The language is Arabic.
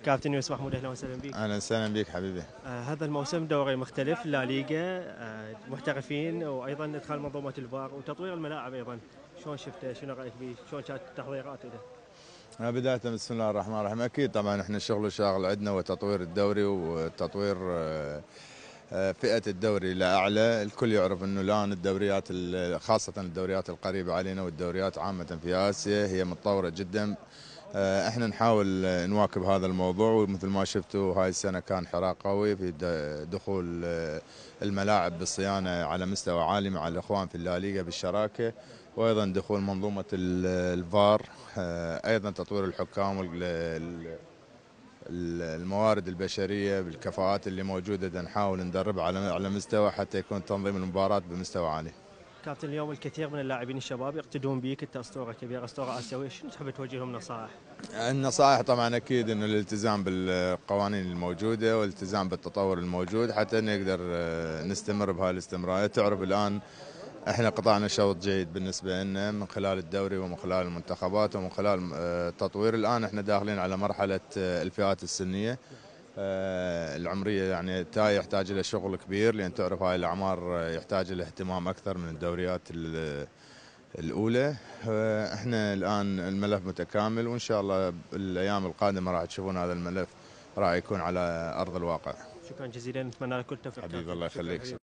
كابتن يوسف محمود، اهلا وسهلا بك. اهلا وسهلا بك حبيبي. هذا الموسم دوري مختلف، لا ليغا، محترفين، وايضا ادخال منظومه الفار وتطوير الملاعب ايضا. شلون شفته؟ شنو رايك فيه؟ شلون كانت التحضيرات له؟ بداية بسم الله الرحمن الرحيم. اكيد طبعا احنا الشغل الشاغل عندنا وتطوير الدوري وتطوير فئة الدوري لاعلى. الكل يعرف انه الان الدوريات خاصة الدوريات القريبة علينا والدوريات عامة في اسيا هي متطورة جدا. احنا نحاول نواكب هذا الموضوع، ومثل ما شفتوا هاي السنة كان حراك قوي في دخول الملاعب بالصيانة على مستوى عالي مع الاخوان في الليغا بالشراكة، وايضا دخول منظومة الفار، ايضا تطوير الحكام الموارد البشرية بالكفاءات اللي موجودة نحاول ندربها على مستوى حتى يكون تنظيم المباراة بمستوى عالي. كابتن، اليوم الكثير من اللاعبين الشباب يقتدون بيك، انت اسطوره كبيره، اسطوره اسيويه، شنو تحب توجه لهم نصائح؟ النصائح طبعا اكيد انه الالتزام بالقوانين الموجوده والالتزام بالتطور الموجود حتى نقدر نستمر بهاي الاستمراريه. تعرف الان احنا قطعنا شوط جيد بالنسبه لنا من خلال الدوري ومن خلال المنتخبات ومن خلال التطوير. الان احنا داخلين على مرحله الفئات السنيه العمريه، يعني تاي يحتاج الى شغل كبير، لان تعرف هاي الاعمار يحتاج الى اهتمام اكثر من الدوريات الأولى. احنا الآن الملف متكامل، وإن شاء الله الأيام القادمة راح تشوفون هذا الملف راح يكون على أرض الواقع. شكرا جزيلا، نتمنى لك كل التوفيق. حبيبي الله يخليك.